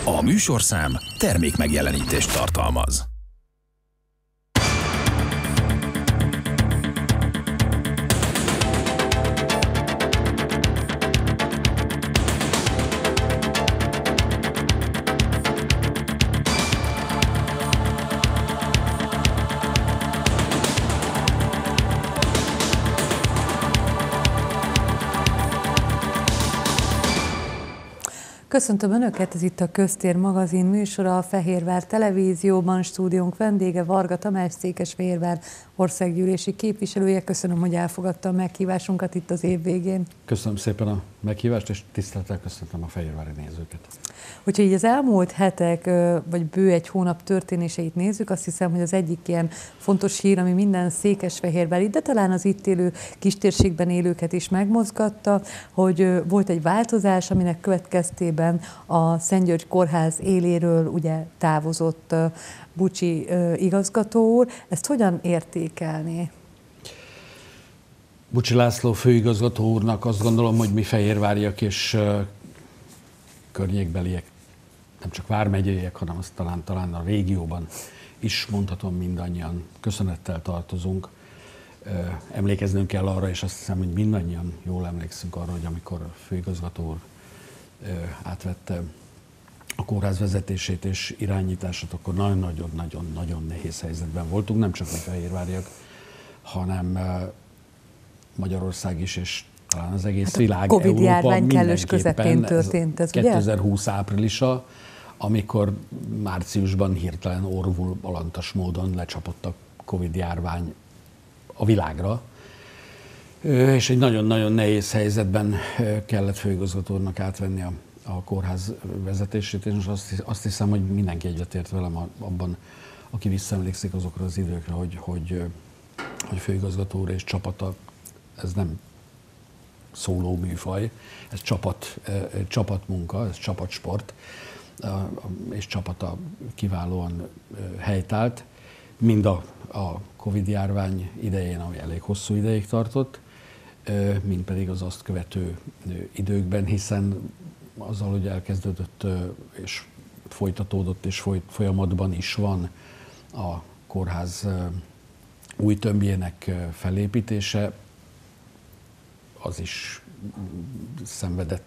A műsorszám termékmegjelenítést tartalmaz. Köszöntöm Önöket, ez itt a Köztér magazin műsora, a Fehérvár Televízióban, stúdiónk vendége Varga Tamás, Székesfehérvár országgyűlési képviselője. Köszönöm, hogy elfogadta a meghívásunkat itt az év végén. Köszönöm szépen a meghívást, és tisztelettel köszöntöm a fehérvári nézőket. Hogyha így az elmúlt hetek, vagy bő egy hónap történéseit nézzük, azt hiszem, hogy az egyik ilyen fontos hír, ami minden székesfehérvári, de talán az itt élő kistérségben élőket is megmozgatta, hogy volt egy változás, aminek következtében a Szent György Kórház éléről ugye távozott Bucsi igazgató úr. Ezt hogyan értékelné? Bucsi László főigazgató úrnak azt gondolom, hogy mi fehérváriak és környékbeliek, nem csak vármegyeiek, hanem azt talán a régióban is mondhatom, mindannyian köszönettel tartozunk. Emlékeznünk kell arra, és azt hiszem, hogy mindannyian jól emlékszünk arra, hogy amikor a főigazgató úr átvette a kórház vezetését és irányítását, akkor nagyon-nagyon nehéz helyzetben voltunk, nem csak mi fehérváriak, hanem Magyarország is, és talán az egész világ, Covid járvány kellős közepén történt ez, 2020 ugye? Áprilisa, amikor márciusban hirtelen orvul-alantas módon lecsapott a Covid járvány a világra, és egy nagyon-nagyon nehéz helyzetben kellett főigazgatónak átvenni a kórház vezetését, és azt hiszem, hogy mindenki egyetért velem abban, aki visszaemlékszik azokra az időkre, hogy főigazgató úr és csapata, ez nem szóló műfaj, ez csapatmunka, ez csapatsport, és csapata kiválóan helytált, mind a Covid járvány idején, ami elég hosszú ideig tartott, mind pedig az azt követő időkben, hiszen azzal, hogy elkezdődött és folytatódott és folyamatban is van a kórház új tömbjének felépítése, az is szenvedett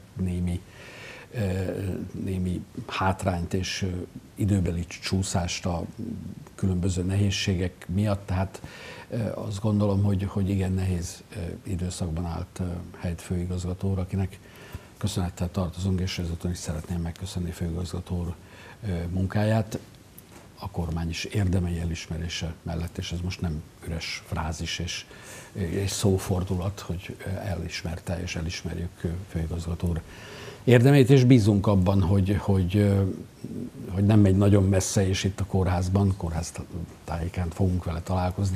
némi hátrányt és időbeli csúszást a különböző nehézségek miatt, tehát azt gondolom, hogy igen nehéz időszakban állt helyt főigazgató úr, akinek köszönettel tartozunk, és ezúton is szeretném megköszönni főigazgató úr munkáját, a kormány is érdemei elismerése mellett, és ez most nem üres frázis és szófordulat, hogy elismerte és elismerjük főigazgató úr érdemeit, és bízunk abban, hogy nem megy nagyon messze, és itt a kórház tájékán fogunk vele találkozni,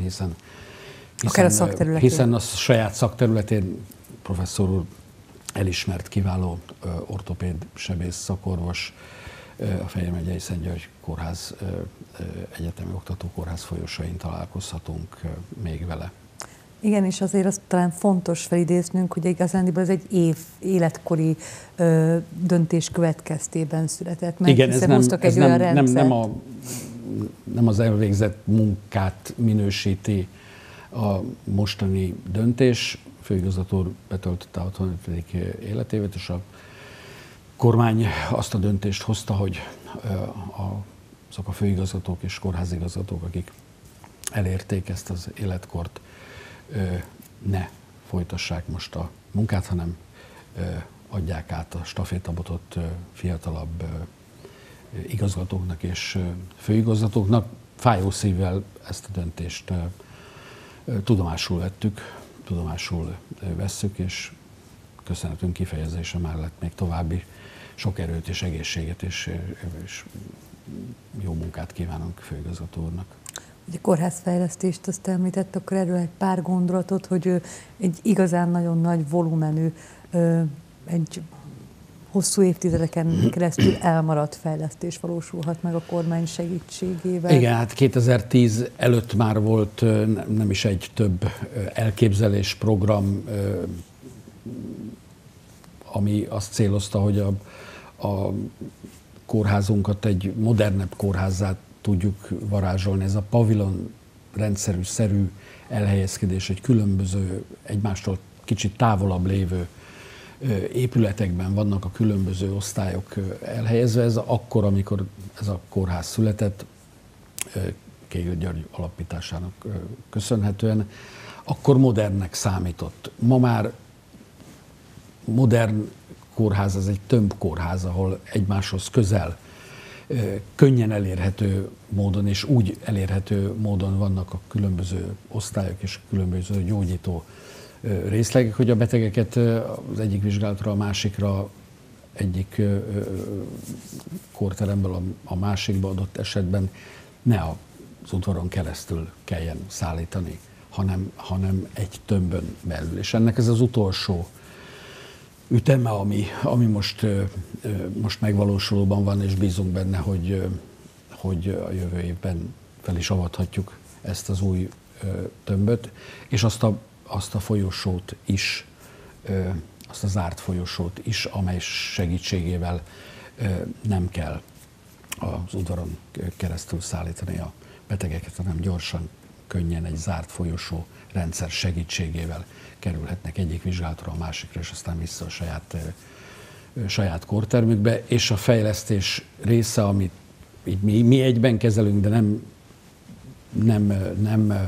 hiszen a saját szakterületén professzor úr elismert kiváló ortopéd sebész szakorvos, a Fejér megyei Szent György Kórház egyetemi oktatókórház folyosóin találkozhatunk még vele. Igen, és azért azt talán fontos felidéznünk, hogy igazándiból ez egy életkori döntés következtében született meg, igen, hiszen hoztak egy olyan rendszert. Nem az elvégzett munkát minősíti a mostani döntés. Főigazgató úr betöltötte a 65. életévet, és a kormány azt a döntést hozta, hogy azok a főigazgatók és kórházigazgatók, akik elérték ezt az életkort, ne folytassák most a munkát, hanem adják át a stafétabotot fiatalabb igazgatóknak és főigazgatóknak. Fájó szívvel ezt a döntést tudomásul vettük, tudomásul vesszük, és köszönetünk kifejezése mellett még további sok erőt és egészséget és jó munkát kívánunk főigazgató úrnak. A kórházfejlesztést azt említett, akkor erről egy pár gondolatot, hogy egy igazán nagyon nagy volumenű, egy hosszú évtizedeken keresztül elmaradt fejlesztés valósulhat meg a kormány segítségével. Igen, hát 2010 előtt már volt nem is egy több elképzelés, program, ami azt célozta, hogy a kórházunkat egy modernebb kórházzá tudjuk varázsolni. Ez a pavilon rendszerű elhelyezkedés egy különböző, egymástól kicsit távolabb lévő épületekben vannak a különböző osztályok elhelyezve. Ez akkor, amikor ez a kórház született, Kégl György alapításának köszönhetően, akkor modernnek számított. Ma már modern kórház, ez egy tömbkórház, ahol egymáshoz közel, könnyen elérhető módon és úgy elérhető módon vannak a különböző osztályok és különböző gyógyító részlegek, hogy a betegeket az egyik vizsgálatra a másikra, egyik kórteremből a másikba adott esetben ne az udvaron keresztül kelljen szállítani, hanem egy tömbön belül. És ennek ez az utolsó üteme, ami most megvalósulóban van, és bízunk benne, hogy a jövő évben fel is avathatjuk ezt az új tömböt, és azt a folyosót is, azt a zárt folyosót is, amely segítségével nem kell az udvaron keresztül szállítani a betegeket, hanem gyorsan, könnyen egy zárt folyosó rendszer segítségével kerülhetnek egyik vizsgálatra a másikra, és aztán vissza a saját kórtermükbe, és a fejlesztés része, amit mi egyben kezelünk, de nem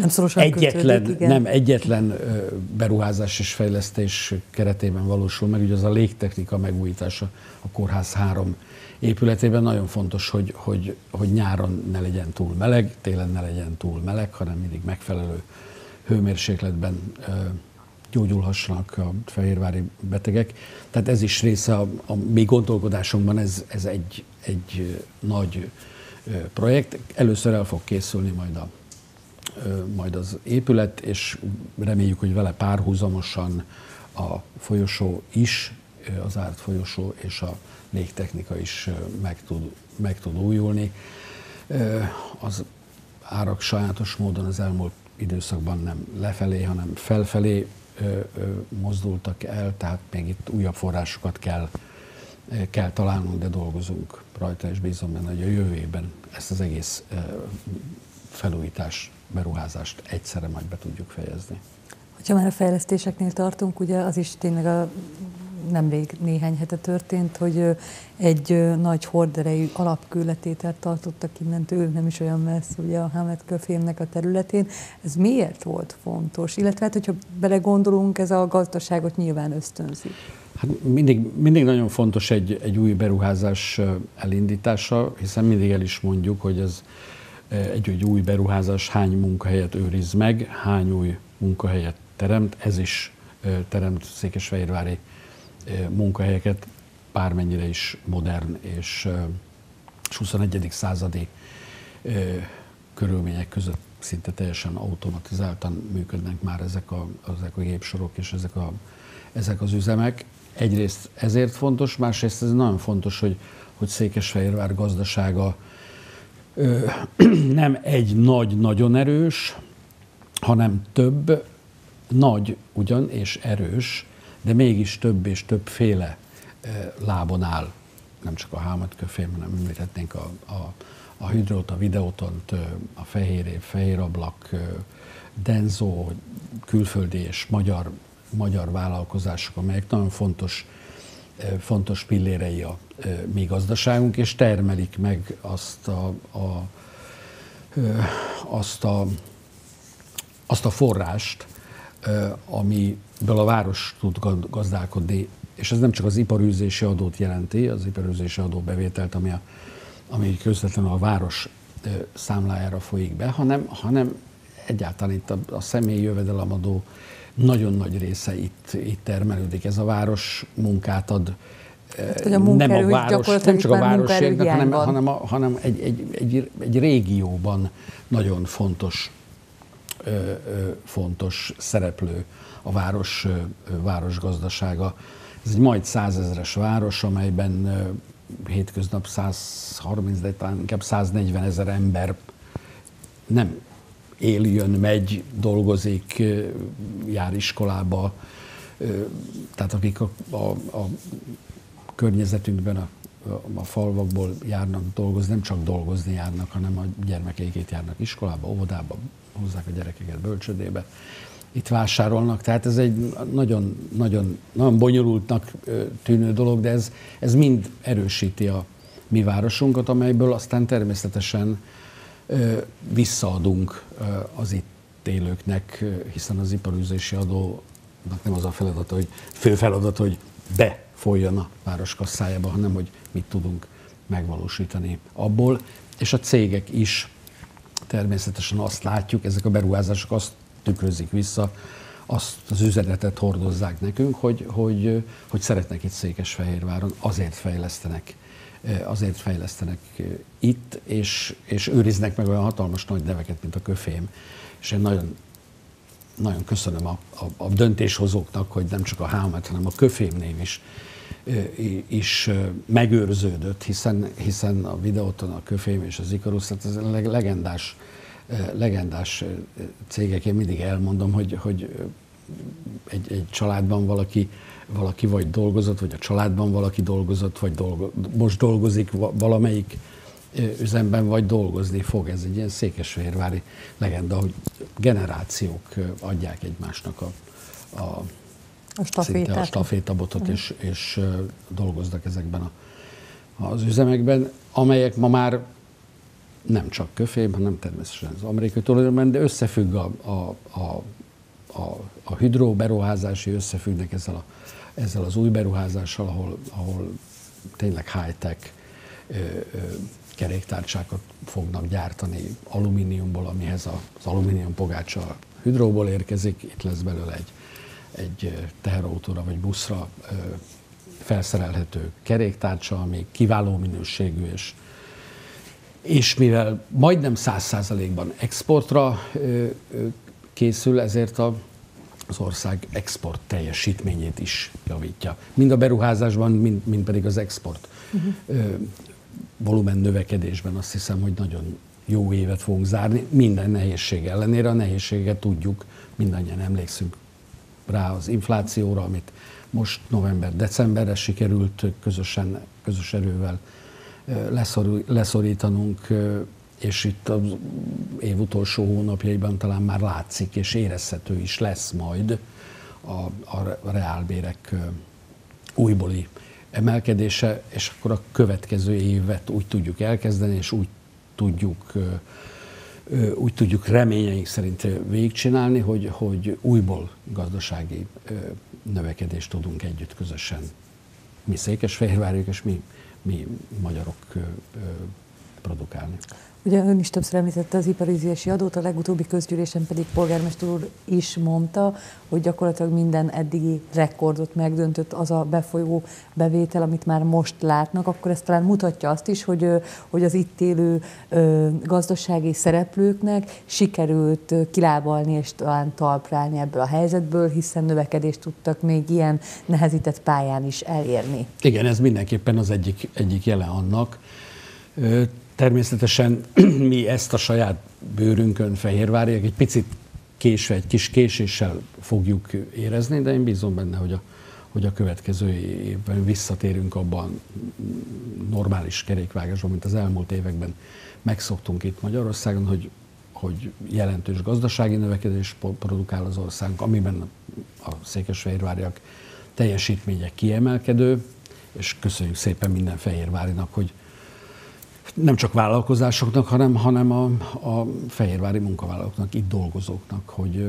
egyetlen beruházás és fejlesztés keretében valósul meg, ugye az a légtechnika megújítása a kórház 3 épületében. Nagyon fontos, hogy nyáron ne legyen túl meleg, télen ne legyen túl meleg, hanem mindig megfelelő hőmérsékletben gyógyulhassanak a fehérvári betegek. Tehát ez is része a mi gondolkodásunkban, ez egy nagy projekt. Először el fog készülni majd az épület, és reméljük, hogy vele párhuzamosan a folyosó is, az zárt folyosó és a légtechnika is meg tud újulni. Az árak sajátos módon az elmúlt időszakban nem lefelé, hanem felfelé mozdultak el, tehát még itt újabb forrásokat kell találnunk, de dolgozunk rajta, és bízom benne, hogy a jövő évben ezt az egész felújítás, beruházást egyszerre majd be tudjuk fejezni. Ha már a fejlesztéseknél tartunk, ugye az is tényleg nemrég néhány hete történt, hogy egy nagy horderejű alapkőletételt tartottak innentől, nem is olyan messze, ugye a Hamet-köfémnek a területén. Ez miért volt fontos? Illetve hát, hogyha belegondolunk, ez a gazdaságot nyilván ösztönzi. Hát mindig nagyon fontos egy új beruházás elindítása, hiszen mindig el is mondjuk, hogy ez egy új beruházás hány munkahelyet őriz meg, hány új munkahelyet teremt, ez is teremt székesfehérvári munkahelyeket, bármennyire is modern és 21. századi körülmények között szinte teljesen automatizáltan működnek már ezek a gépsorok és ezek az üzemek. Egyrészt ezért fontos, másrészt ez nagyon fontos, hogy Székesfehérvár gazdasága nem egy nagy, nagyon erős, hanem több, nagy ugyan és erős, de mégis több és többféle lábon áll. Nem csak a Hamet-köfém, hanem említhetnénk a Hydrót, a Videótont, a Fehérév, Fehérablak, Denso, külföldi és magyar vállalkozások, amelyek nagyon fontos pillérei a mi gazdaságunk, és termelik meg azt a forrást, amiből a város tud gazdálkodni, és ez nem csak az iparűzési adót jelenti, az iparűzési adóbevételt, ami közvetlenül a város számlájára folyik be, hanem egyáltalán itt a személyi jövedelemadó nagyon nagy része itt termelődik. Ez a város munkát ad, nem csak a városiaknak, hanem egy régióban nagyon fontos szereplő a város gazdasága. Ez egy majd 100 000-es város, amelyben hétköznap 130, de talán inkább 140 000 ember nem él, jön, megy, dolgozik, jár iskolába, tehát akik a környezetünkben, a a falvakból járnak dolgozni, nem csak dolgozni járnak, hanem a gyermekeikét járnak iskolába, óvodába, hozzák a gyerekeket bölcsödébe, itt vásárolnak. Tehát ez egy nagyon, nagyon, nagyon bonyolultnak tűnő dolog, de ez mind erősíti a mi városunkat, amelyből aztán természetesen visszaadunk az itt élőknek, hiszen az iparűzési adónak nem az a feladata, hogy fő feladat, hogy befolyjon a város kasszájába, hanem hogy mit tudunk megvalósítani abból. És a cégek is természetesen azt látjuk, ezek a beruházások azt tükrözik vissza, azt az üzenetet hordozzák nekünk, hogy szeretnek itt Székesfehérváron, azért fejlesztenek itt, és őriznek meg olyan hatalmas nagy neveket, mint a Köfém. És én nagyon, nagyon köszönöm a döntéshozóknak, hogy nem csak a Hámet, hanem a Köfém név is megőrződött, hiszen a Videóton, a Köfém és az Ikarus, ez a legendás cégek. Én mindig elmondom, hogy egy családban valaki vagy dolgozott, vagy a családban valaki dolgozott, vagy most dolgozik valamelyik üzemben, vagy dolgozni fog. Ez egy ilyen székesfehérvári legenda, hogy generációk adják egymásnak a stafétabotot, és dolgoznak ezekben az üzemekben, amelyek ma már nem csak Köfém, hanem természetesen az amerikai tulajdonban, de összefügg a hidró beruházási, összefüggnek ezzel az új beruházással, ahol tényleg high-tech keréktárcsákat fognak gyártani alumíniumból, amihez az alumínium pogácsa a hidróból érkezik. Itt lesz belőle egy teherautóra vagy buszra felszerelhető keréktárcsa, ami kiváló minőségű, és mivel majdnem 100%-ban exportra készül, ezért az ország export teljesítményét is javítja. Mind a beruházásban, mind pedig az export volumen növekedésben. Azt hiszem, hogy nagyon jó évet fogunk zárni, minden nehézség ellenére. A nehézséget tudjuk, mindannyian emlékszünk rá az inflációra, amit most november-decemberre sikerült közös erővel leszorítanunk, és itt az év utolsó hónapjaiban talán már látszik, és érezhető is lesz majd a reálbérek újbóli emelkedése, és akkor a következő évet úgy tudjuk elkezdeni, és úgy tudjuk reményeink szerint végigcsinálni, hogy újból gazdasági növekedést tudunk együtt közösen. Mi székesfehérváriak, és mi magyarok produkálni. Ugye ön is többször említette az iparűzési adót, a legutóbbi közgyűlésen pedig polgármester úr is mondta, hogy gyakorlatilag minden eddigi rekordot megdöntött az a befolyó bevétel, amit már most látnak, akkor ez talán mutatja azt is, hogy az itt élő gazdasági szereplőknek sikerült kilábalni és talán talpra állni ebből a helyzetből, hiszen növekedést tudtak még ilyen nehezített pályán is elérni. Igen, ez mindenképpen az egyik jele annak. Természetesen mi ezt a saját bőrünkön, fehérváriak, egy picit késve, egy kis késéssel fogjuk érezni, de én bízom benne, hogy a következő évben visszatérünk abban normális kerékvágásban, mint az elmúlt években megszoktunk itt Magyarországon, hogy jelentős gazdasági növekedés produkál az országunk, amiben a székesfehérváriak teljesítménye kiemelkedő, és köszönjük szépen minden fehérvárinak, hogy nem csak vállalkozásoknak, hanem a fehérvári munkavállalóknak, itt dolgozóknak,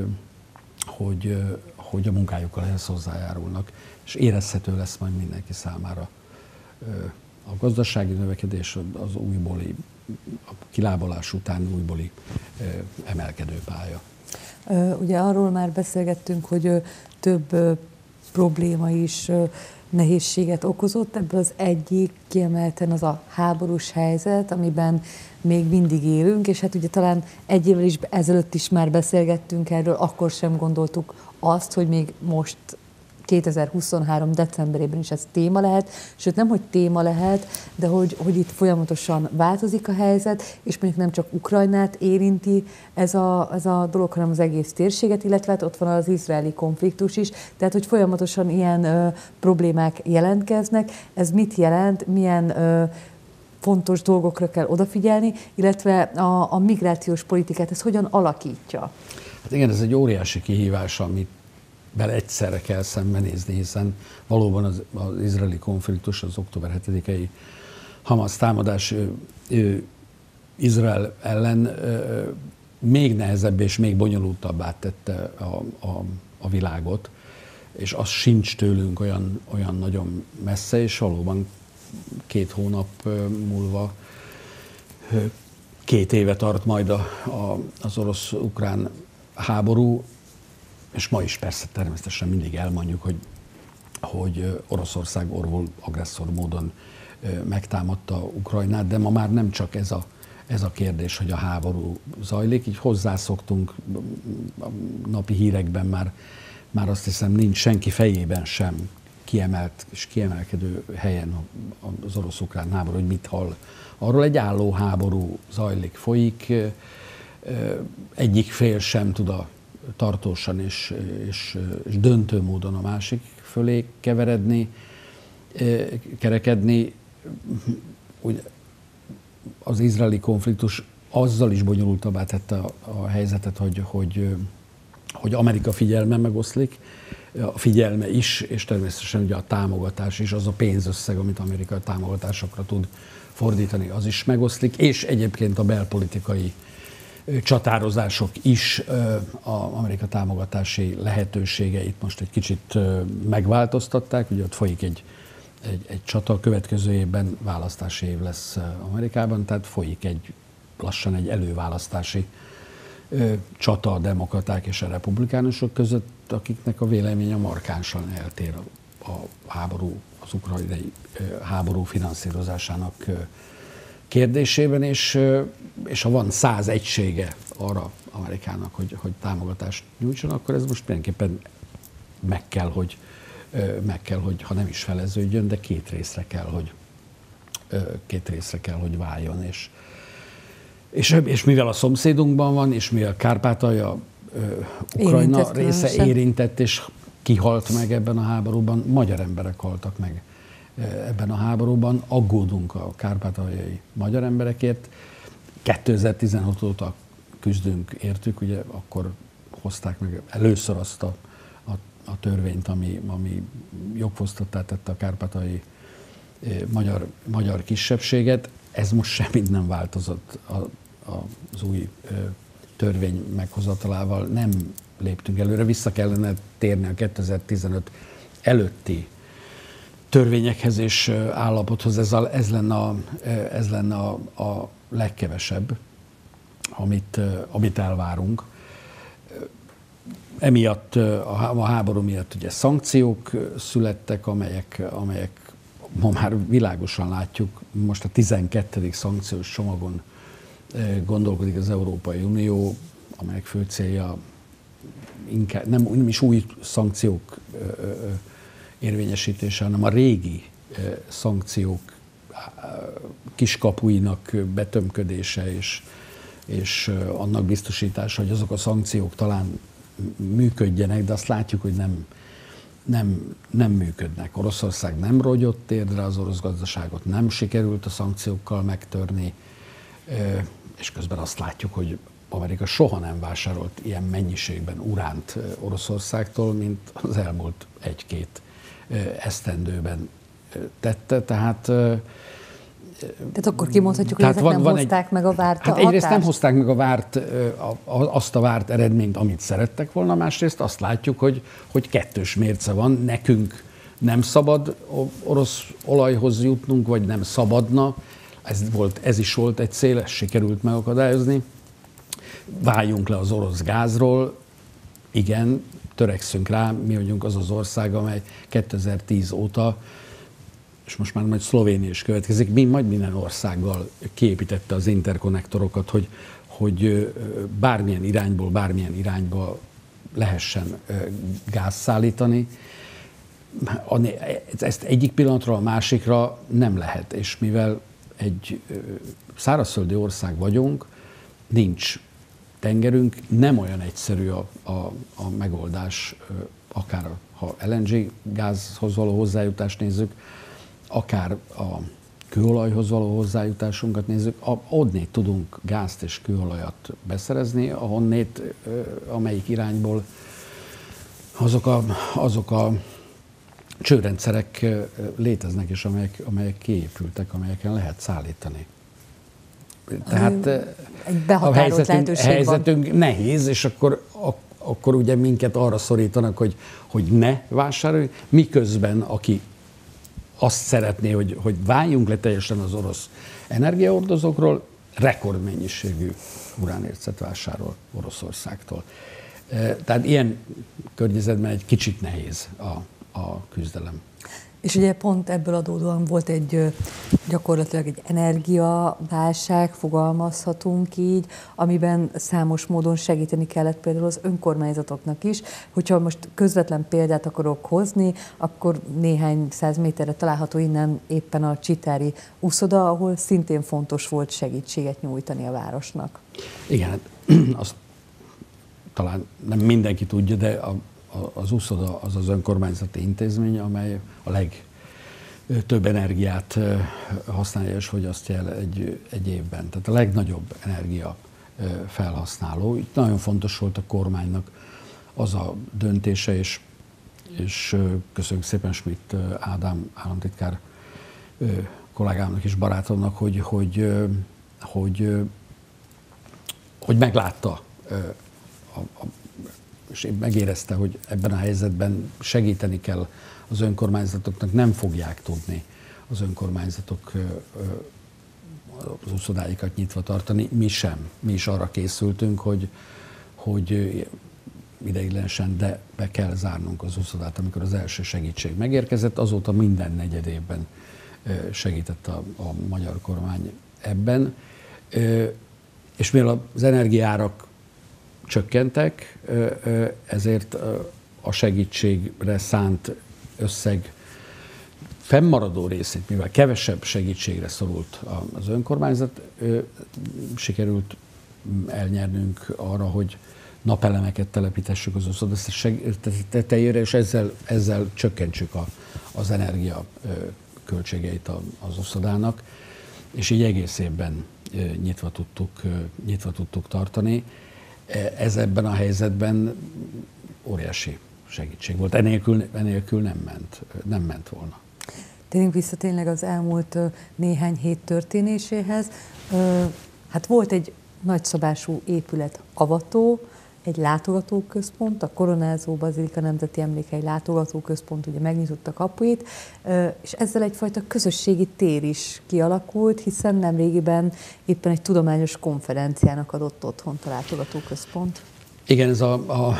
hogy a munkájukkal ehhez hozzájárulnak, és érezhető lesz majd mindenki számára a gazdasági növekedés, az újbóli, a kilábalás után újbóli emelkedő pálya. Ugye arról már beszélgettünk, hogy több probléma is nehézséget okozott. Ebből az egyik kiemelten az a háborús helyzet, amiben még mindig élünk, és hát ugye talán egy évvel ezelőtt is már beszélgettünk erről, akkor sem gondoltuk azt, hogy még most 2023. decemberében is ez téma lehet, sőt nem, hogy téma lehet, de hogy itt folyamatosan változik a helyzet, és mondjuk nem csak Ukrajnát érinti ez a dolog, hanem az egész térséget, illetve hát ott van az izraeli konfliktus is, tehát hogy folyamatosan ilyen problémák jelentkeznek. Ez mit jelent, milyen fontos dolgokra kell odafigyelni, illetve a migrációs politikát ez hogyan alakítja? Hát igen, ez egy óriási kihívás, amit bele egyszerre kell szembenézni, hiszen valóban az izraeli konfliktus, az október 7-i Hamas támadás Izrael ellen még nehezebb és még bonyolultabbá tette a világot, és az sincs tőlünk olyan nagyon messze, és valóban 2 hónap múlva 2 éve tart majd az orosz-ukrán háború, és ma is persze természetesen mindig elmondjuk, hogy Oroszország orvul agresszor módon megtámadta Ukrajnát, de ma már nem csak ez a kérdés, hogy a háború zajlik, így hozzászoktunk, a napi hírekben már azt hiszem nincs senki fejében sem kiemelt és kiemelkedő helyen az orosz-ukrán háború, hogy mit hall. Arról egy álló háború zajlik, folyik, egyik fél sem tud tartósan és döntő módon a másik fölé kerekedni. Ugye az izraeli konfliktus azzal is bonyolultabbá tette a helyzetet, hogy Amerika figyelme megoszlik, a figyelme is, és természetesen ugye a támogatás is, az a pénzösszeg, amit Amerika a támogatásokra tud fordítani, az is megoszlik, és egyébként a belpolitikai csatározások is az Amerika támogatási lehetőségeit most egy kicsit megváltoztatták. Ugye ott folyik egy csata, a következő évben választási év lesz Amerikában, tehát folyik lassan egy előválasztási csata a demokraták és a republikánusok között, akiknek a véleménye markánsan eltér a háború, az ukrajnai háború finanszírozásának kérdésében, és ha van 100 egysége arra Amerikának, hogy támogatást nyújtson, akkor ez most mindenképpen meg kell, hogy ha nem is feleződjön, de két részre kell, hogy váljon. És mivel a szomszédunkban van, és mivel Kárpátalja, Ukrajna része érintett, és kihalt meg ebben a háborúban, magyar emberek haltak meg ebben a háborúban, aggódunk a kárpátaljai magyar emberekért. 2016 óta küzdünk értük, ugye akkor hozták meg először azt a törvényt, ami jogfosztottá tette a kárpátaljai magyar kisebbséget. Ez most semmit nem változott az új törvény meghozatalával, nem léptünk előre, vissza kellene térni a 2015 előtti törvényekhez és állapothoz. Ez lenne a legkevesebb, amit elvárunk. Emiatt, a háború miatt ugye szankciók születtek, amelyek ma már világosan látjuk. Most a 12. szankciós csomagon gondolkodik az Európai Unió, amelyek fő célja inkább nem is új szankciók érvényesítése, hanem a régi szankciók kiskapuinak betömködése és annak biztosítása, hogy azok a szankciók talán működjenek, de azt látjuk, hogy nem működnek. Oroszország nem rogyott térdre, az orosz gazdaságot nem sikerült a szankciókkal megtörni, és közben azt látjuk, hogy Amerika soha nem vásárolt ilyen mennyiségben uránt Oroszországtól, mint az elmúlt 1-2 esztendőben tette. Tehát akkor kimondhatjuk, hogy ezek nem hozták meg a várt hatást? Hát egyrészt nem hozták meg azt a várt eredményt, amit szerettek volna, másrészt azt látjuk, hogy kettős mérce van. Nekünk nem szabad orosz olajhoz jutnunk, vagy nem szabadna. Ez is volt egy cél, ezt sikerült megakadályozni. Váljunk le az orosz gázról. Igen, törekszünk rá, mi vagyunk az az ország, amely 2010 óta, és most már majd Szlovénia is következik, minden országgal kiépítette az interkonnektorokat, hogy bármilyen irányba lehessen gáz szállítani. ezt egyik pillanatról a másikra nem lehet, és mivel egy szárazföldi ország vagyunk, nincs tengerünk, nem olyan egyszerű a megoldás, akár ha LNG gázhoz való hozzájutást nézzük, akár a kőolajhoz való hozzájutásunkat nézzük, onnét tudunk gázt és kőolajat beszerezni, ahonnét, amelyik irányból azok a csőrendszerek léteznek, és amelyek kiépültek, amelyeken lehet szállítani. Tehát a helyzetünk nehéz, és akkor ugye minket arra szorítanak, hogy ne vásároljunk, miközben aki azt szeretné, hogy váljunk le teljesen az orosz energiahordozókról, rekordmennyiségű uránércet vásárol Oroszországtól. Tehát ilyen környezetben egy kicsit nehéz a küzdelem. És ugye pont ebből adódóan volt gyakorlatilag egy energiaválság, fogalmazhatunk így, amiben számos módon segíteni kellett például az önkormányzatoknak is. Hogyha most közvetlen példát akarok hozni, akkor néhány száz méterre található innen éppen a csitári úszoda, ahol szintén fontos volt segítséget nyújtani a városnak. Igen, azt talán nem mindenki tudja, de az úszoda az az önkormányzati intézmény, amely a legtöbb energiát használja és fogyasztja el egy évben. Tehát a legnagyobb energia felhasználó. Itt nagyon fontos volt a kormánynak az a döntése, és köszönjük szépen Schmidt Ádám államtitkár kollégámnak és barátomnak, hogy meglátta és megérezte, hogy ebben a helyzetben segíteni kell az önkormányzatoknak, nem fogják tudni az önkormányzatok az úszodáikat nyitva tartani, mi sem. Mi is arra készültünk, hogy ideiglenesen, de be kell zárnunk az úszodát, amikor az első segítség megérkezett. Azóta minden negyed évben segített a magyar kormány ebben. És mivel az energiaárak csökkentek, ezért a segítségre szánt összeg fennmaradó részét, mivel kevesebb segítségre szorult az önkormányzat, sikerült elnyernünk arra, hogy napelemeket telepítessük az úszoda tetejére, és ezzel csökkentsük az energia költségeit az úszodának, és így egész évben nyitva tudtuk tartani. Ez ebben a helyzetben óriási segítség volt. Enélkül nem ment volna. Térjünk vissza tényleg az elmúlt néhány hét történéséhez. Hát volt egy nagyszabású épület avató, egy látogatóközpont, a Koronázó Bazilika Nemzeti Emlékhely látogatóközpont ugye megnyitotta kapuit, és ezzel egyfajta közösségi tér is kialakult, hiszen nemrégiben éppen egy tudományos konferenciának adott otthont a látogatóközpont. Igen, ez a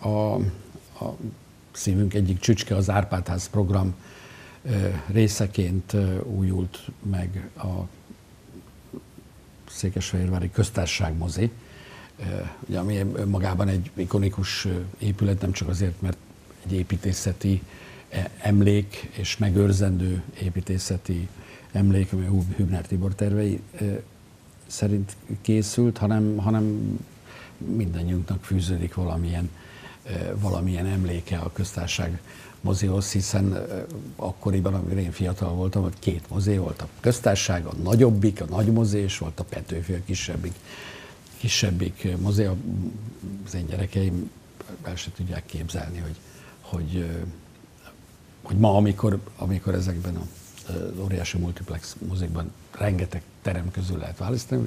szívünk egyik csücske, az Árpád-ház program részeként újult meg a Székesfehérvári Köztársaság mozi, ami magában egy ikonikus épület, nem csak azért, mert egy építészeti emlék és megőrzendő építészeti emlék, ami Hübner Tibor tervei szerint készült, hanem mindannyiunknak fűződik valamilyen emléke a Köztársaság mozihoz, hiszen akkoriban, amikor én fiatal voltam, hogy két mozi volt, a Köztársaság, a nagyobbik, a nagy mozi, és volt a Petőfi, a kisebbik mozi. Az én gyerekeim el se tudják képzelni, hogy ma, amikor ezekben az óriási multiplex mozikban rengeteg terem közül lehet választani,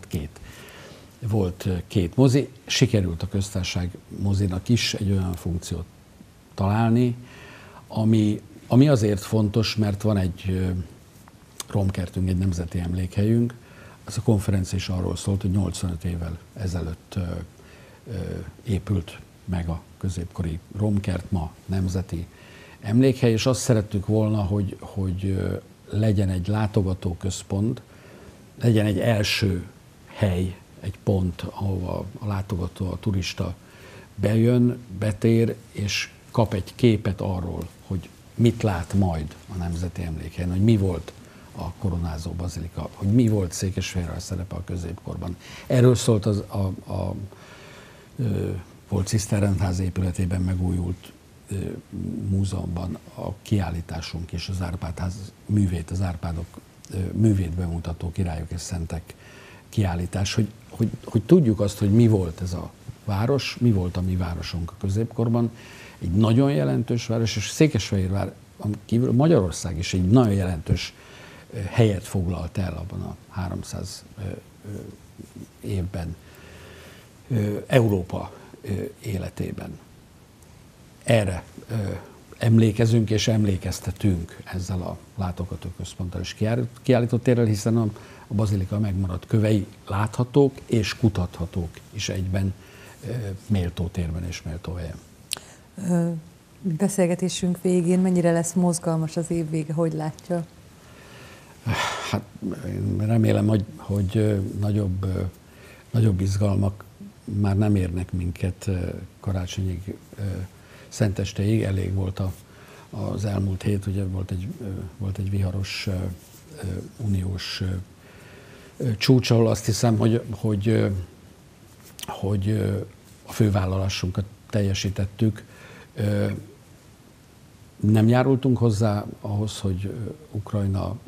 volt két mozi, sikerült a Köztársaság mozinak is egy olyan funkciót találni, ami azért fontos, mert van egy romkertünk, egy nemzeti emlékhelyünk. Ez a konferencia is arról szólt, hogy 85 évvel ezelőtt épült meg a középkori romkert, ma nemzeti emlékhely, és azt szerettük volna, hogy legyen egy látogatóközpont, legyen egy első hely, egy pont, ahova a látogató, a turista bejön, betér, és kap egy képet arról, hogy mit lát majd a Nemzeti Emlékhelyen, hogy mi volt a koronázó bazilika, hogy mi volt Székesfehérvár szerepe a középkorban. Erről szólt a volt Ciszterrendház épületében megújult múzeumban a kiállításunk és az Árpád-ház művét, az Árpádok művét bemutató Királyok és Szentek kiállítás, hogy tudjuk azt, hogy mi volt ez a város, mi volt a mi városunk a középkorban. Egy nagyon jelentős város, és Székesfehérvár kívül Magyarország is egy nagyon jelentős helyet foglalt el abban a 300 évben Európa életében. Erre emlékezünk és emlékeztetünk ezzel a látogatóközponttal és kiállított térrel, hiszen a bazilika megmaradt kövei láthatók és kutathatók is egyben méltó térben és méltó helyen. Beszélgetésünk végén mennyire lesz mozgalmas az év vége, hogy látja? Hát én remélem, hogy nagyobb izgalmak már nem érnek minket karácsonyig, szentestéig. Elég volt az elmúlt hét, ugye volt egy viharos uniós csúcs, ahol azt hiszem, hogy a fővállalásunkat teljesítettük. Nem járultunk hozzá ahhoz, hogy Ukrajna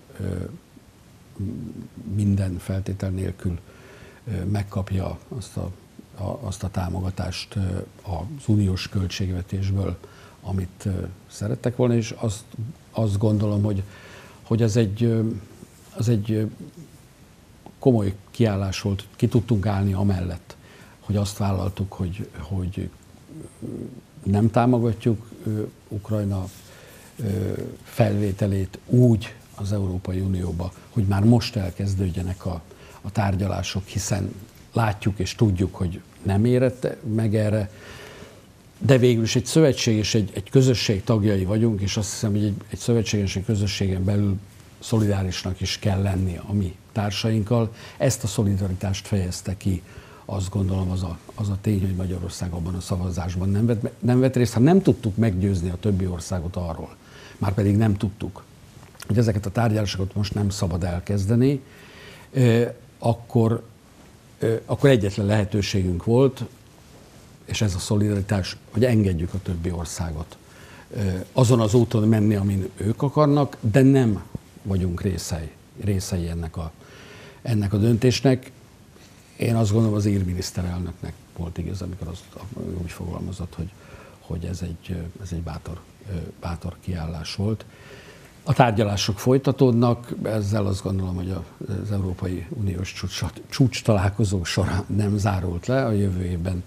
minden feltétel nélkül megkapja azt a támogatást az uniós költségvetésből, amit szerettek volna, és azt gondolom, hogy az egy komoly kiállás volt, ki tudtunk állni amellett, hogy azt vállaltuk, hogy nem támogatjuk Ukrajna felvételét úgy az Európai Unióba, hogy már most elkezdődjenek a tárgyalások, hiszen látjuk és tudjuk, hogy nem érett meg erre, de végül is egy szövetség és egy közösség tagjai vagyunk, és azt hiszem, hogy egy szövetség és egy közösségen belül szolidárisnak is kell lenni a mi társainkkal. Ezt a szolidaritást fejezte ki, azt gondolom, az a tény, hogy Magyarország abban a szavazásban nem vett részt. Ha nem tudtuk meggyőzni a többi országot arról, már pedig nem tudtuk, hogy ezeket a tárgyalásokat most nem szabad elkezdeni, akkor egyetlen lehetőségünk volt, és ez a szolidaritás, hogy engedjük a többi országot azon az úton menni, amin ők akarnak, de nem vagyunk részei ennek a döntésnek. Én azt gondolom, az ír miniszterelnöknek volt igaz, amikor úgy fogalmazott, hogy ez egy bátor kiállás volt. A tárgyalások folytatódnak, ezzel azt gondolom, hogy az Európai Uniós csúcs találkozó során nem zárult le, a jövő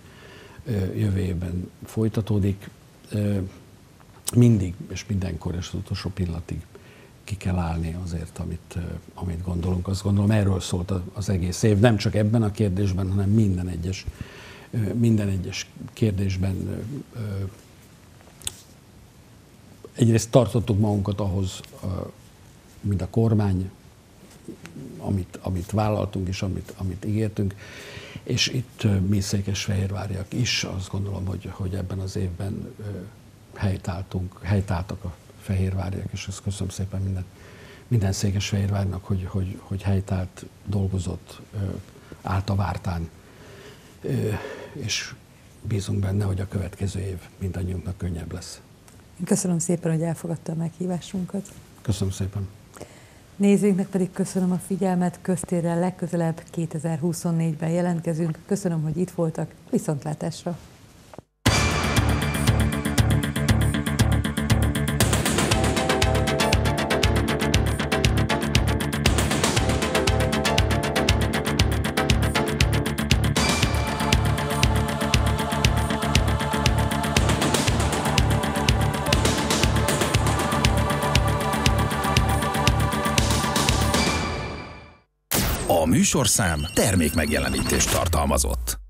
évben folytatódik. Mindig és mindenkor és az utolsó pillanatig ki kell állni azért, amit gondolunk. Azt gondolom, erről szólt az egész év, nem csak ebben a kérdésben, hanem minden egyes kérdésben. Egyrészt tartottuk magunkat ahhoz, mint a kormány, amit vállaltunk és amit ígértünk, és itt mi székesfehérváriak is azt gondolom, hogy ebben az évben helytáltak a fehérváriak, és ezt köszönöm szépen minden székesfehérvárnak, hogy helytált, dolgozott, állt a vártán, és bízunk benne, hogy a következő év mindannyiunknak könnyebb lesz. Köszönöm szépen, hogy elfogadta a meghívásunkat. Köszönöm szépen. Nézőinknek pedig köszönöm a figyelmet, köztérrel legközelebb 2024-ben jelentkezünk. Köszönöm, hogy itt voltak, viszontlátásra! A műsorszám termékmegjelenítést tartalmazott.